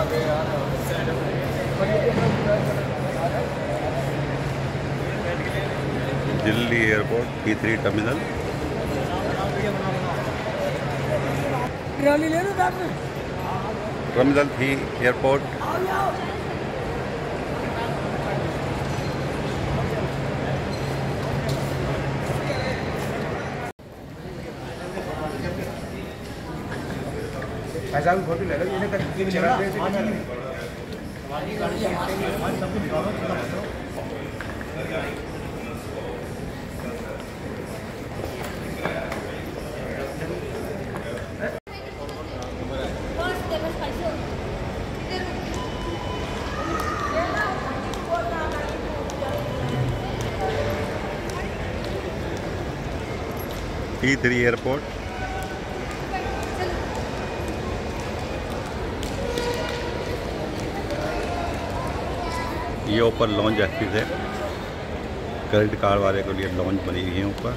Delhi airport T3 terminal. Terminal 3 airport. Photo ले लो। T3 airport. ये ऊपर लॉन्च एक्टिव है, क्रेडिट कार्ड वाले के लिए लॉन्च बनी हुई है ऊपर।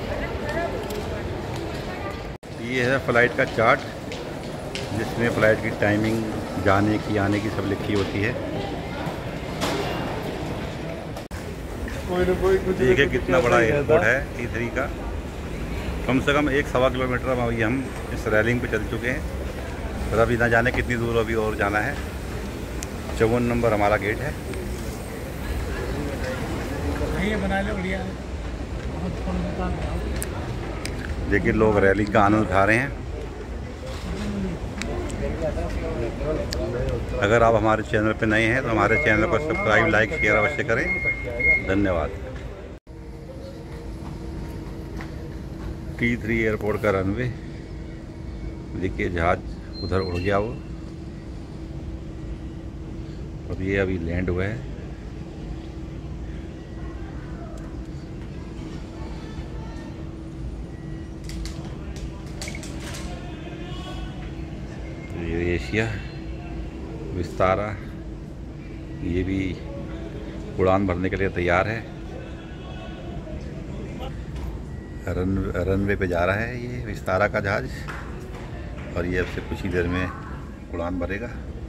ये है फ्लाइट का चार्ट जिसमें फ़्लाइट की टाइमिंग, जाने की आने की सब लिखी होती है। देखिए कितना बड़ा एयरपोर्ट है T3 का। कम से कम 1-1.25 किलोमीटर अभी हम इस रेलिंग पे चल चुके हैं और अभी ना जाने कितनी दूर अभी और जाना है। 54 नंबर हमारा गेट है। देखिए लोग रैली का आनंद उठा रहे हैं। अगर आप हमारे चैनल पर नए हैं तो हमारे चैनल को सब्सक्राइब, लाइक, शेयर अवश्य करें। धन्यवाद। T3 एयरपोर्ट का रनवे। देखिए जहाज उधर उड़ गया वो, अब ये अभी लैंड हुआ है। ये एशिया विस्तारा, ये भी उड़ान भरने के लिए तैयार है। रनवे पे जा रहा है ये विस्तारा का जहाज और ये अब से कुछ ही देर में उड़ान भरेगा।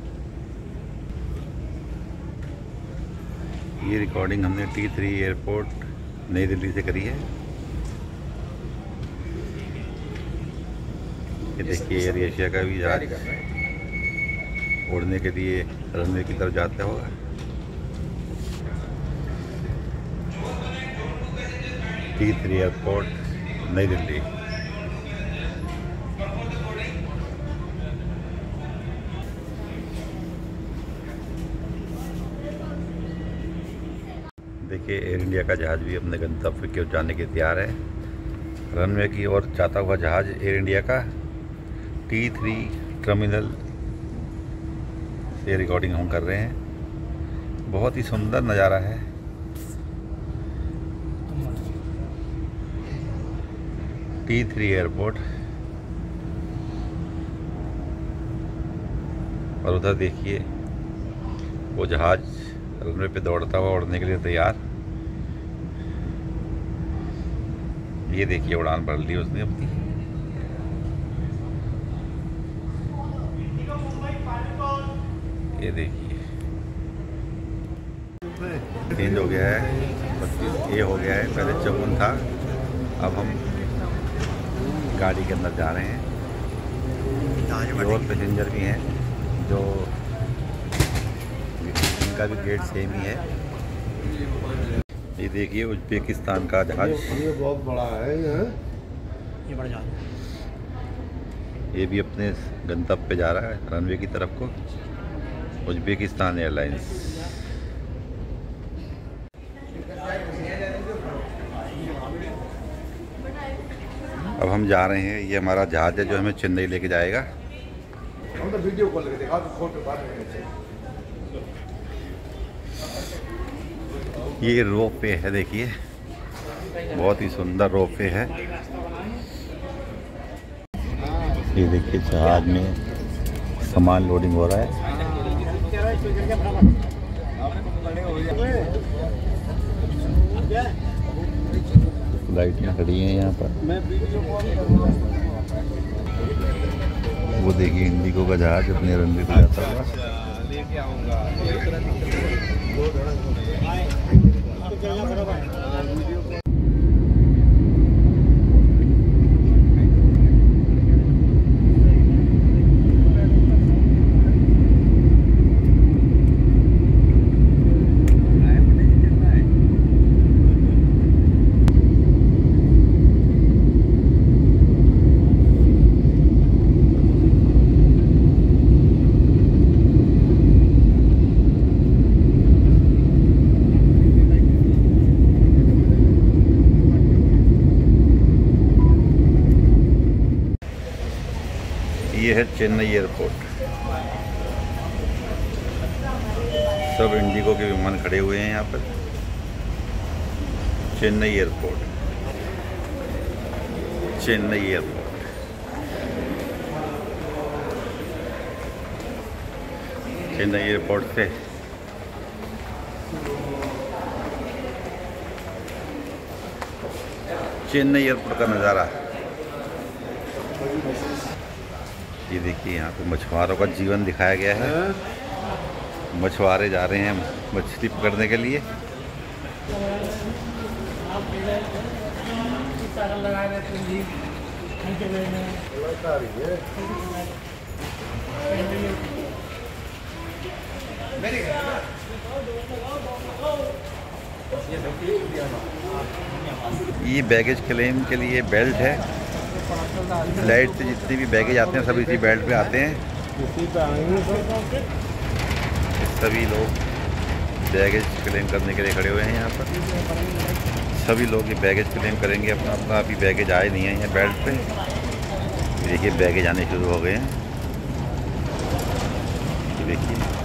ये रिकॉर्डिंग हमने T3 एयरपोर्ट नई दिल्ली से करी है। ये देखिए एयर एशिया का भी जहाज उड़ने के लिए रनवे की तरफ जाता होगा। T3 एयरपोर्ट नई दिल्ली। देखिए एयर इंडिया का जहाज भी अपने गंतव्य की ओर जाने के तैयार है। रनवे की ओर जाता हुआ जहाज एयर इंडिया का T3 टर्मिनल से रिकॉर्डिंग हम कर रहे हैं। बहुत ही सुंदर नज़ारा है। T3 एयरपोर्ट और उधर देखिए वो जहाज रनवे पे दौड़ता हुआ उड़ने के लिए तैयार। ये देखिए उड़ान भर ली उसने अपनी। ये देखिए चेंज हो गया है, 32A हो गया है, पहले 54 था। अब हम गाड़ी के अंदर जा रहे हैं। और पैसेंजर भी हैं जो इनका भी गेट सेम ही है। ये देखिए उज्बेकिस्तान का जहाज, ये बहुत बड़ा है। ये बड़ा जहाज, ये भी अपने गंतव्य पे जा रहा है रनवे की तरफ को। Uzbekistan airlines. अब हम जा रहे हैं, ये हमारा जहाज है जो हमें चेन्नई लेके जाएगा। हम तो वीडियो कॉल करके दिखा, तो फोटो बात नहीं। ये रोप वे है, देखिए बहुत ही सुंदर रोप वे है। ये देखिए जहाज में सामान लोडिंग हो रहा है। लाइटें खड़ी हैं यहाँ पर। वो देखिए इंडिगो का जहाज अपने रनवे पे जाता हुआ। लेके आऊंगा। ये है चेन्नई एयरपोर्ट। सब इंडिगो के विमान खड़े हुए हैं यहाँ पर। Chennai airport, Chennai airport. Chennai airport से चेन्नई एयरपोर्ट का नज़ारा। ये देखिए यहाँ पे मछुआरों का जीवन दिखाया गया है। मछुआरे जा रहे हैं मछली पकड़ने के लिए। ये बैगेज क्लेम के लिए बेल्ट है। फ्लाइट से जितने भी बैगेज आते हैं सब इसी बेल्ट पे आते हैं। सभी लोग बैगेज क्लेम करने के लिए खड़े हुए हैं यहाँ पर। सभी लोग ये बैगेज क्लेम करेंगे अपना अपना। अभी बैगेज आए नहीं है यहाँ बेल्ट पे। देखिए बैगेज आने शुरू हो गए हैं। देखिए